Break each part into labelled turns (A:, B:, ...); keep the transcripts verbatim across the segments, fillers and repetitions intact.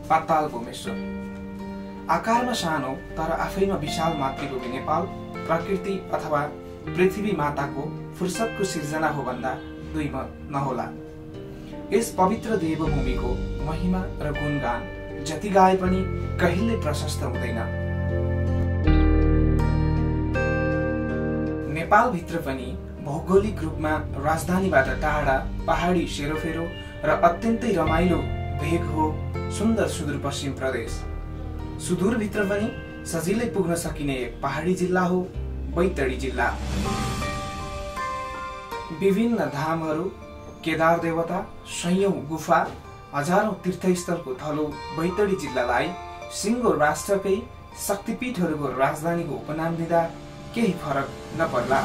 A: पाताल भुवनेश्वर। आकारमा सानो तर आफैमा विशाल मातृभूमि नेपाल प्रकृति अथवा पृथ्वी माताको फुर्सदको सिर्जना हो भन्दा दुई नहोला। यस पवित्र देवभूमिको महिमा र गुणगान जति गाए पनि कहिल्यै प्रशस्त हुँदैन। नेपाल भित्र पनि भौगोलिक रूपमा राजधानीबाट टाढा पहाडी सेरोफेरो र अत्यन्तै रमाइलो भेग हो सुन्दर सुदूरपश्चिम प्रदेश। सुदूरभित्र पनि सजिलै पुग्न सकिने एक पहाडी जिल्ला हो बैतडी जिल्ला। विभिन्न धामहरू, केदार देवता, सयौं गुफा, हजारौं तीर्थस्थलको थलो बैतडी जिल्लालाई सिङ्गो राष्ट्रकै शक्तिपीठहरूको राजधानीको उपनाम दिँदा केही फरक नपर्ला।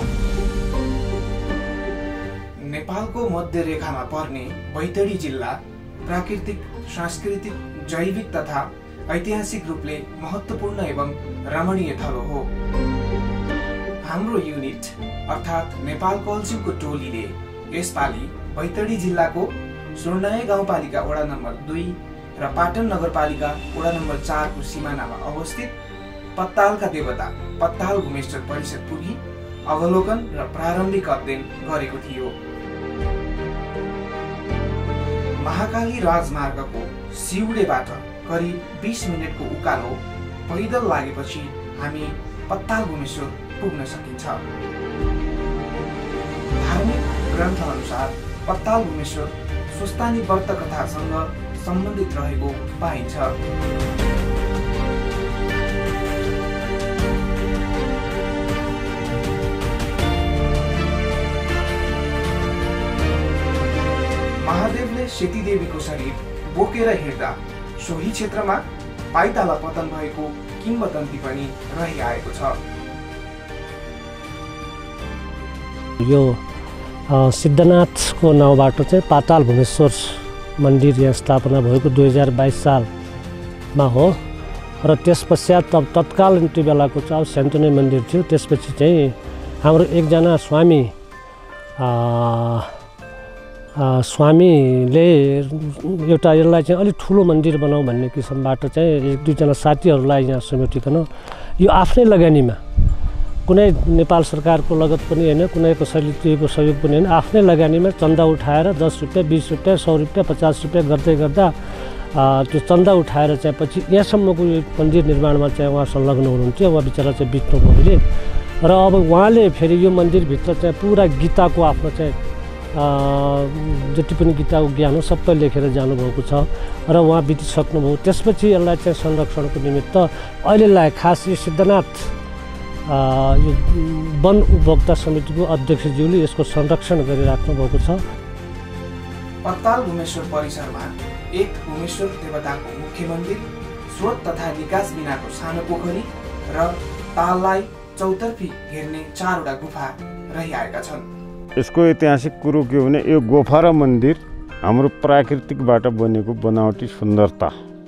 A: नेपालको मध्य रेखामा पर्ने बैतडी जिल्ला प्राकृतिक, सांस्कृतिक, जैविक तथा ऐतिहासिक रूपले महत्त्वपूर्ण एवं रमणीय थलो हो। हाम्रो युनिट अर्थात् नेपाल कल्चुको टोलीले यसपालि बैतडी जिल्लाको सुर्नाय गाउँपालिका वडा नम्बर दुई र पाटन नगरपालिका वडा नम्बर चारको सिमानामा अवस्थित पत्तालका देवता पत्ताल भुवनेश्वर परिषद पुगी अवलोकन र प्रारम्भिक अध्ययन गरेको थियो। महाकाली राजमार्गको सिउडेबाट करिब बीस मिनटको उकालो पैदल लागेपछि हामी पत्ताल भुवनेश्वर पुग्न सकिन्छ। धार्मिक ग्रन्थ अनुसार पत्ताल भुवनेश्वर स्वस्तानी व्रत कथासँग सम्बन्धित रहेको पाइन्छ। महादेवले सेतीदेवीको शरीर बोकेर हिँड्दा सोही क्षेत्रमा पाइताला पतन भएको किंवदन्ती पनि रहिआएको छ।
B: यो सिद्धनाथको नाउँबाट चाहिँ पाताल भुवनेश्वर मन्दिर यहाँ स्थापना भएको दुई हजार बाइस सालमा हो र त्यस पश्चात तब तत्काल त्यो बेलाको चाहिँ सान्तुनै मन्दिर थियो। त्यसपछि चाहिँ हाम्रो एकजना स्वामी स्वामीले एउटा यसलाई चाहिँ अलिक ठुलो मन्दिर बनाऊ भन्ने किसिमबाट चाहिँ एक दुईजना साथीहरूलाई यहाँ समेटिकन यो आफ्नै लगानीमा, कुनै नेपाल सरकारको लगत पनि होइन, कुनै कसैले दिएको सहयोग पनि होइन, आफ्नै लगानीमा चन्दा उठाएर दस रुपियाँ बिस रुपियाँ सौ रुपियाँ पचास रुपियाँ गर्दै गर्दा त्यो चन्दा उठाएर चाहिँ पछि यहाँसम्मको यो मन्दिर निर्माणमा चाहिँ उहाँ संलग्न हुनुहुन्थ्यो। उहाँ बिचरा चाहिँ बित्नुभयो अहिले र अब उहाँले फेरि यो मन्दिरभित्र चाहिँ पुरा गीताको आफ्नो चाहिँ जति पनि गीताको ज्ञान हो सबै लेखेर जानुभएको छ र उहाँ बितिसक्नुभयो। त्यसपछि यसलाई चाहिँ संरक्षणको निमित्त अहिलेलाई खास यो सिद्धनाथ यो वन उपभोक्ता समितिको अध्यक्षज्यूले यसको संरक्षण गरिराख्नु भएको छ।
A: पत्ताल भुवनेश्वर परिसरमा एक भुवनेश्वर देवताको मुख्य मन्दिर, स्रोत तथा निकास बिनाको सानो पोखरी र ताललाई चौतर्फी घेर्ने चारवटा गुफा रहिआएका छन्।
C: यसको ऐतिहासिक कुरो के हो भने यो गुफा र मन्दिर हाम्रो प्राकृतिकबाट बनेको बनावटी सुन्दरता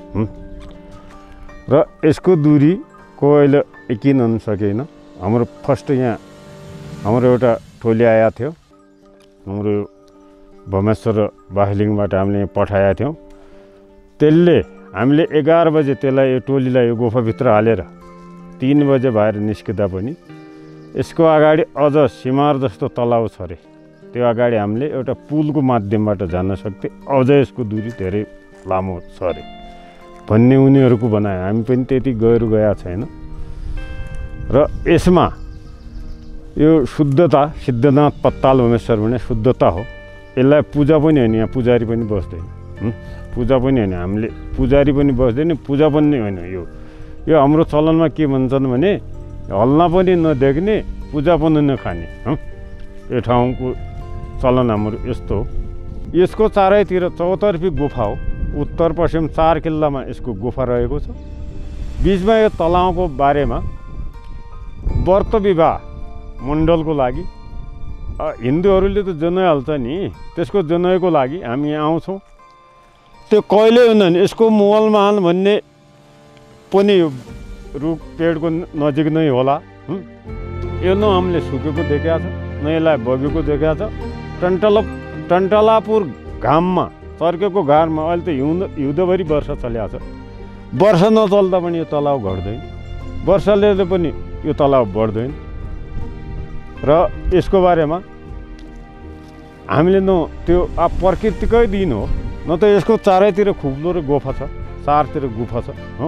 C: र यसको दूरी को अहिले यकिन हुन सकेन। हाम्रो फर्स्ट यहाँ हाम्रो एउटा टोली आएको थियो, हाम्रो भुवनेश्वर बाहिलिङबाट हामीले यहाँ पठाएका थियौँ। त्यसले हामीले एघार बजे त्यसलाई यो टोलीलाई यो गुफाभित्र हालेर तीन बजे बाहिर निस्किँदा पनि यसको अगाडि अझ सिमार जस्तो तलाउ छ अरे, त्यो अगाडि हामीले एउटा पुलको माध्यमबाट जान सक्थे। अझ यसको दूरी धेरै लामो छ अरे भन्ने उनीहरूको बनाए। हामी पनि त्यति गएर गएका छैन र यसमा यो शुद्धता सिद्धनाथ पत्ताल भुवनेश्वर भने शुद्धता हो। यसलाई पूजा पनि होइन, यहाँ पुजारी पनि बस्दैन, पूजा पनि होइन, हामीले पुजारी पनि बस्दैन, पूजा पनि होइन। यो यो हाम्रो चलनमा के भन्छन् भने हल्ला पनि नदेख्ने, पूजा पनि नखाने, यो ठाउँको चलन हाम्रो यस्तो हो। यसको चारैतिर चौतर्फी गुफा हो। उत्तर पश्चिम चार किल्लामा यसको गुफा रहेको छ। बिचमा यो तलाउको बारेमा व्रत विवाह मण्डलको लागि हिन्दूहरूले त जनै हाल्छ नि, त्यसको जनैको लागि हामी यहाँ आउँछौँ। त्यो कहिले हुँदैन। यसको मोलमान भन्ने पनि रुख पेडको नजिक नै होला। यो न हामीले सुकेको देखेका छ, न यसलाई बगेको देखेका छ। टन्टला टन्टलापुर घाममा चर्केको घाममा अहिले त हिउँद हिउँदभरि वर्षा चलिरहेको छ। वर्षा नचल्दा पनि यो तलाउ घट्दैन, वर्षाले पनि यो तलाउ बढ्दैन। र यसको बारेमा हामीले न त्यो अब प्रकृतिकै दिन हो, न त यसको चारैतिर खुब्लो र गोफा छ, चारतिर गुफा छ हो।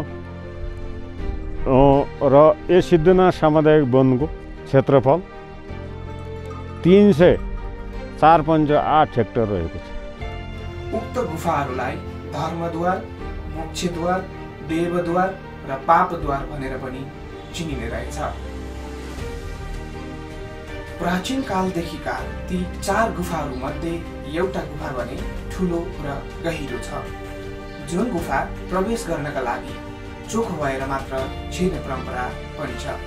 C: र यस सिद्धनाथ सामुदायिक वनको क्षेत्रफल तीन सय चार पञ्च आठ हेक्टर रहेको छ।
A: उक्त गुफाहरूलाई धर्मद्वार, मोक्षद्वार, देवद्वार र पापद्वार भनेर पनि चिनिने रहेछ। प्राचीन कालदेखिका ती चार गुफाहरू मध्ये एउटा गुफा भने ठुलो र गहिरो छ, जुन गुफा प्रवेश गर्नका लागि चोख भएर मात्र छिर्ने परम्परा पनि छ।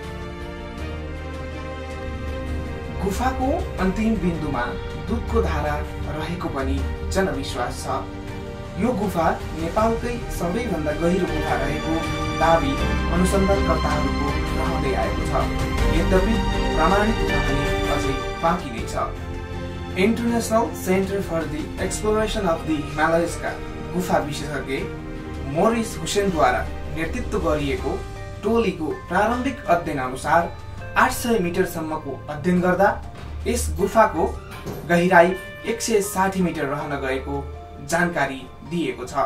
A: गुफाको अन्तिम बिन्दुमा दुधको धारा रहेको पनि जनविश्वास छ। यो गुफा नेपालकै सबैभन्दा गहिरो गुफा रहेको दाबी अनुसन्धानकर्ताहरूको रहँदै आएको छ। यद्यपि प्रमाणित हुन पनि अझै बाँकी नै छ। International centre for the exploration of the हिमालयसका गुफा विशेषज्ञ मोरिस हुसेनद्वारा नेतृत्व गरिएको टोलीको प्रारम्भिक अध्ययन अनुसार आठ सय मिटरसम्मको अध्ययन गर्दा यस गुफाको गहिराई एक सय साठी मिटर रहन गएको जानकारी दिएको छ।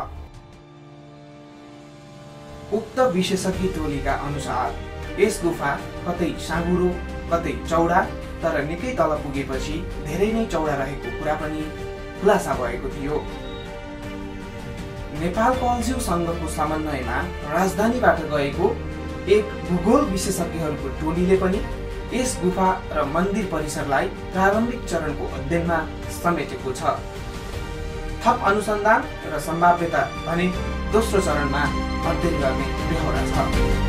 A: उक्त विशेषज्ञ टोलीका अनुसार यस गुफा कतै साँघुरो कतै चौडा तर निकै तल पुगेपछि धेरै नै चौडा रहेको कुरा पनि खुलासा भएको थियो। नेपाल कल्ज्यू संघको समन्वयमा राजधानीबाट गएको एक भूगोल विशेषज्ञहरूको टोलीले पनि यस गुफा र मन्दिर परिसरलाई प्रारम्भिक चरणको अध्ययनमा समेटेको छ। थप अनुसन्धान र सम्भाव्यता भने दोस्रो चरणमा अध्ययन गर्ने बेहोरा छ।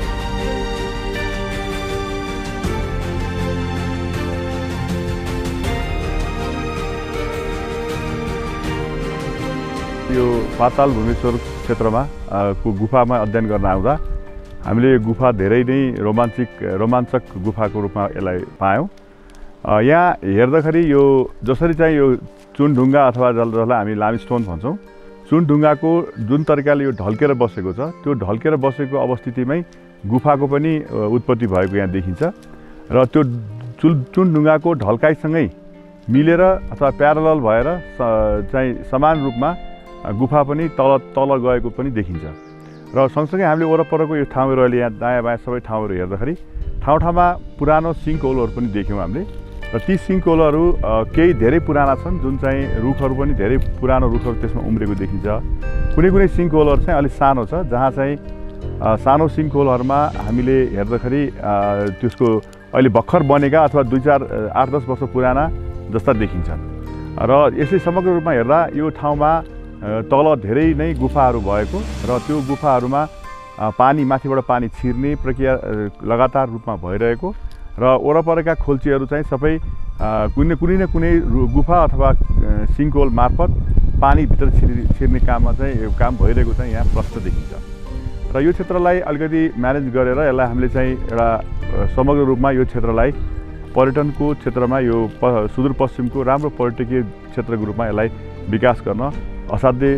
D: यो पाताल भुवनेश्वर क्षेत्रमा को गुफामा अध्ययन गर्न आउँदा हामीले यो गुफा धेरै नै रोमाञ्चिक रोमाञ्चक गुफाको रूपमा यसलाई पायौँ। यहाँ हेर्दाखेरि यो जसरी चाहिँ यो चुनढुङ्गा अथवा जसलाई हामी लामस्टोन भन्छौँ, चुनढुङ्गाको जुन तरिकाले यो ढल्केर बसेको छ त्यो ढल्केर बसेको अवस्थितिमै गुफाको पनि उत्पत्ति भएको यहाँ देखिन्छ। र त्यो चुन चुनढुङ्गाको ढल्काइसँगै मिलेर अथवा प्यारलल भएर चाहिँ समान रूपमा गुफा पनि तल तल गएको पनि देखिन्छ। र सँगसँगै हामीले वरपरको यो ठाउँहरू अहिले यहाँ दायाँ बायाँ सबै ठाउँहरू हेर्दाखेरि ठाउँ ठाउँमा पुरानो सिङ्कहोलहरू पनि देख्यौँ हामीले। र ती सिङ्कहोलहरू केही धेरै पुराना छन्, जुन चाहिँ रुखहरू पनि धेरै पुरानो रुखहरू त्यसमा उम्रेको देखिन्छ। कुनै कुनै सिङ्कहोलहरू चाहिँ अलिक सानो छ, जहाँ चाहिँ सानो सिङ्कहोलहरूमा हामीले हेर्दाखेरि त्यसको अहिले भर्खर बनेका अथवा दुई चार आठ दस वर्ष पुराना जस्ता देखिन्छन्। र यसै समग्र रूपमा हेर्दा यो ठाउँमा तल धेरै नै गुफाहरू भएको र त्यो गुफाहरूमा पानी माथिबाट पानी छिर्ने प्रक्रिया लगातार रूपमा भइरहेको र वरपरका खोल्चीहरू चाहिँ सबै कुनै कुनै न कुनै गुफा अथवा सिङ्कहोल मार्फत पानीभित्र छिर्ने छिर्ने काममा चाहिँ काम भइरहेको चाहिँ यहाँ प्रष्ट देखिन्छ। र यो क्षेत्रलाई अलिकति म्यानेज गरेर यसलाई हामीले चाहिँ एउटा समग्र रूपमा यो क्षेत्रलाई पर्यटनको क्षेत्रमा यो सुदूरपश्चिमको राम्रो पर्यटकीय क्षेत्रको रूपमा यसलाई विकास गर्न असाध्यै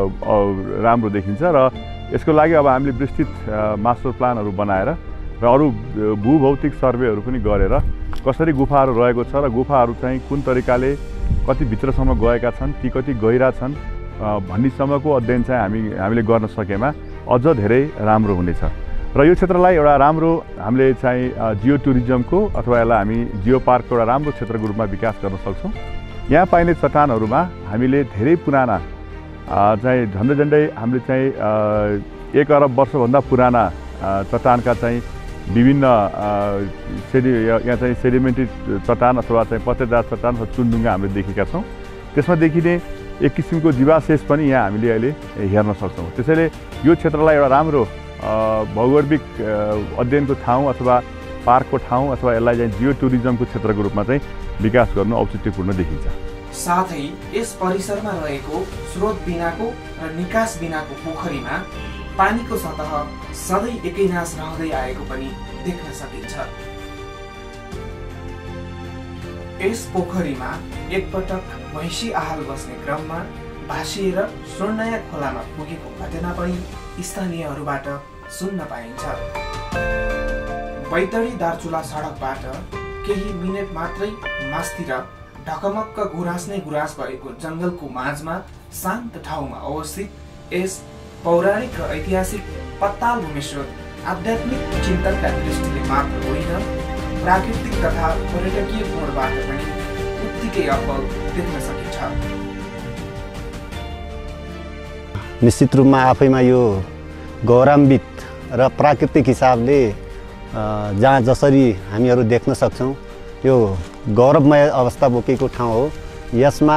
D: राम्रो देखिन्छ। र यसको लागि अब हामीले विस्तृत मास्टर प्लानहरू बनाएर र अरू भूभौतिक सर्वेहरू पनि गरेर कसरी गुफाहरू रहेको छ र गुफाहरू चाहिँ कुन तरिकाले कति भित्रसम्म गएका छन्, ती कति गहिरा छन् भन्नेसम्मको अध्ययन चाहिँ हामी हामीले गर्न सकेमा अझ धेरै राम्रो हुनेछ। र यो क्षेत्रलाई एउटा राम्रो हामीले चाहिँ जियो टुरिज्मको अथवा यसलाई हामी जियो पार्कको एउटा राम्रो क्षेत्रको रूपमा विकास गर्न सक्छौँ। यहाँ पाइने चट्टानहरूमा हामीले धेरै पुराना चाहिँ झन्डै झन्डै हामीले चाहिँ एक अरब वर्षभन्दा पुराना चट्टानका चाहिँ विभिन्न सेडि यहाँ चाहिँ सेडिमेन्ट्री चट्टान अथवा चाहिँ पत्तेदार चट्टान अथवा चुनढुङ्गा हामीले देखेका छौँ। त्यसमा देखिने एक किसिमको जीवाशेष पनि यहाँ हामीले अहिले हेर्न सक्छौँ। त्यसैले यो क्षेत्रलाई एउटा राम्रो भौगोलिक अध्ययनको ठाउँ अथवा पार्कको ठाउँ अथवा यसलाई चाहिँ जियो टुरिज्मको क्षेत्रको रूपमा चाहिँ विकास गर्नु औचित्यपूर्ण देखिन्छ।
A: साथै यस परिसरमा रहेको स्रोत बिनाको र निकास बिनाको पोखरीमा पानीको सतह सधैँ एकैनास रहँदै आएको पनि देख्न सकिन्छ। यस पोखरीमा एकपटक भैँसी आहाल बस्ने क्रममा भासिएर स्वर्णया खोलामा पुगेको घटना पनि स्थानीयहरूबाट सुन्न पाइन्छ। बैतडी दार्चुला सडकबाट केही मिनेट मात्रै मास्तिर ढकमक्क गुराँस नै गुराँस भएको जंगलको माझमा शान्त ठाउँमा अवस्थित यस पौराणिक र ऐतिहासिक पत्ताल भुवनेश्वर आध्यात्मिक चिन्तनका दृष्टिले मात्र होइन, प्राकृतिक तथा पर्यटकीय कोणबाट पनि उत्तिकै अब्बल देख्न सकिन्छ।
E: निश्चित रूपमा आफैमा यो गौरवान्वित र प्राकृतिक हिसाबले जहाँ जसरी हामीहरू देख्न सक्छौँ यो गौरवमय अवस्था बोकेको ठाउँ हो। यसमा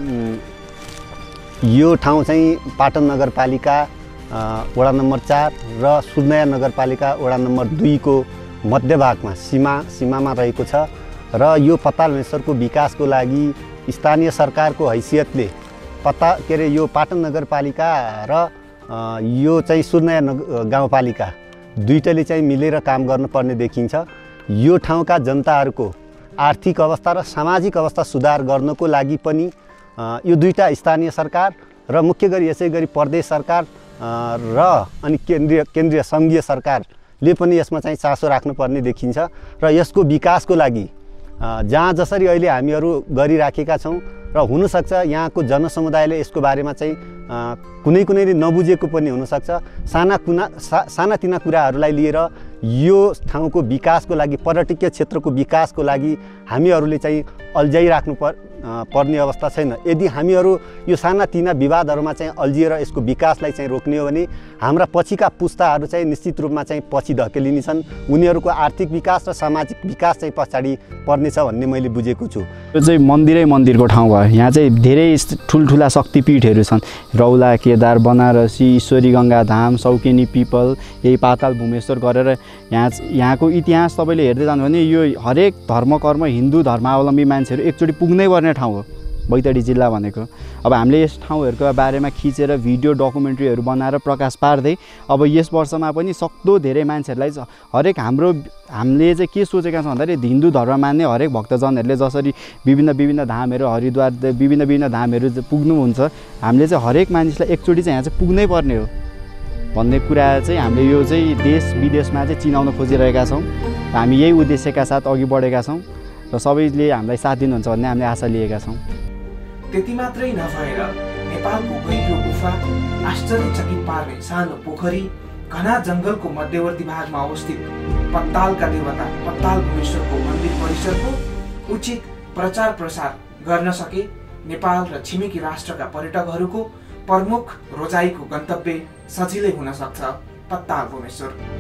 E: यो ठाउँ चाहिँ पाटन नगरपालिका वडा नम्बर चार र सुर्नया नगरपालिका वडा नम्बर दुईको मध्यभागमा सीमा सीमामा रहेको छ र यो पत्ताल भुवनेश्वरको विकासको लागि स्थानीय सरकारको हैसियतले पत्ता के अरे यो पाटन नगरपालिका र यो चाहिँ सुर्नया गाउँपालिका दुईटैले चाहिँ मिलेर काम गर्नुपर्ने देखिन्छ। यो ठाउँका जनताहरूको आर्थिक अवस्था र सामाजिक अवस्था सुधार गर्नको लागि पनि यो दुईटा स्थानीय सरकार र मुख्य गरी यसै गरी प्रदेश सरकार र अनि केन्द्रीय केन्द्रीय सङ्घीय सरकारले पनि यसमा चाहिँ चासो राख्नुपर्ने देखिन्छ र यसको विकासको लागि जहाँ जसरी अहिले हामीहरू गरिराखेका छौँ र हुनसक्छ यहाँको जनसमुदायले यसको बारेमा चाहिँ कुनै कुनैले नबुझेको पनि हुनसक्छ। साना कुना सा सानातिना कुराहरूलाई लिएर यो ठाउँको विकासको लागि पर्यटकीय क्षेत्रको विकासको लागि हामीहरूले चाहिँ अल्झाइराख्नु पर पर्ने अवस्था छैन। यदि हामीहरू यो सानातिना विवादहरूमा चाहिँ अल्झिएर यसको विकासलाई चाहिँ रोक्ने हो भने हाम्रा पछिका पुस्ताहरू चाहिँ निश्चित रूपमा चाहिँ पछि धकेलिनेछन्। उनीहरूको आर्थिक विकास र सामाजिक विकास चाहिँ पछाडि पर्नेछ भन्ने मैले बुझेको छु।
F: यो चाहिँ मन्दिरै मन्दिरको ठाउँ भयो। यहाँ चाहिँ धेरै ठुल्ठुला शक्तिपीठहरू छन्। रौला, केदार, बनारसी, ईश्वरी गङ्गा धाम, सौकेनी पिपल, यही पाताल भुवनेश्वर गरेर यहाँ यहाँको इतिहास तपाईँले हेर्दै जानु भने यो हरेक धर्म कर्म हिन्दू धर्मावलम्बी मान्छेहरू एकचोटि पुग्नै पर्ने ठाउँ हो बैतडी जिल्ला भनेको। अब हामीले यस ठाउँहरूको बारेमा खिचेर भिडियो डकुमेन्ट्रीहरू बनाएर प्रकाश पार्दै अब यस वर्षमा पनि सक्दो धेरै मान्छेहरूलाई हरेक हाम्रो हामीले चाहिँ के सोचेका छौँ भन्दाखेरि हिन्दू धर्म मान्ने हरेक भक्तजनहरूले जसरी विभिन्न विभिन्न धामहरू हरिद्वार विभिन्न विभिन्न धामहरू पुग्नुहुन्छ, हामीले चाहिँ हरेक मानिसलाई एकचोटि चाहिँ यहाँ चाहिँ पुग्नै पर्ने हो भन्ने कुरा चाहिँ हामीले यो चाहिँ देश विदेशमा चाहिँ चिनाउन खोजिरहेका छौँ। हामी यही उद्देश्यका साथ अघि बढेका छौँ र सबैले हामीलाई साथ दिनुहुन्छ भन्ने हामीले आशा लिएका छौँ।
A: त्यति मात्रै नभएर नेपालको गहिरो गुफा, आश्चर्यचकित पार्ने सानो पोखरी, घना जंगलको मध्यवर्ती भागमा अवस्थित पत्तालका देवता पत्ताल भुवनेश्वरको मन्दिर परिसरको उचित प्रचार प्रसार गर्न सके नेपाल र छिमेकी राष्ट्रका पर्यटकहरूको प्रमुख रोजाइको गन्तव्य सजिलै हुन सक्छ पत्ताल भुवनेश्वर।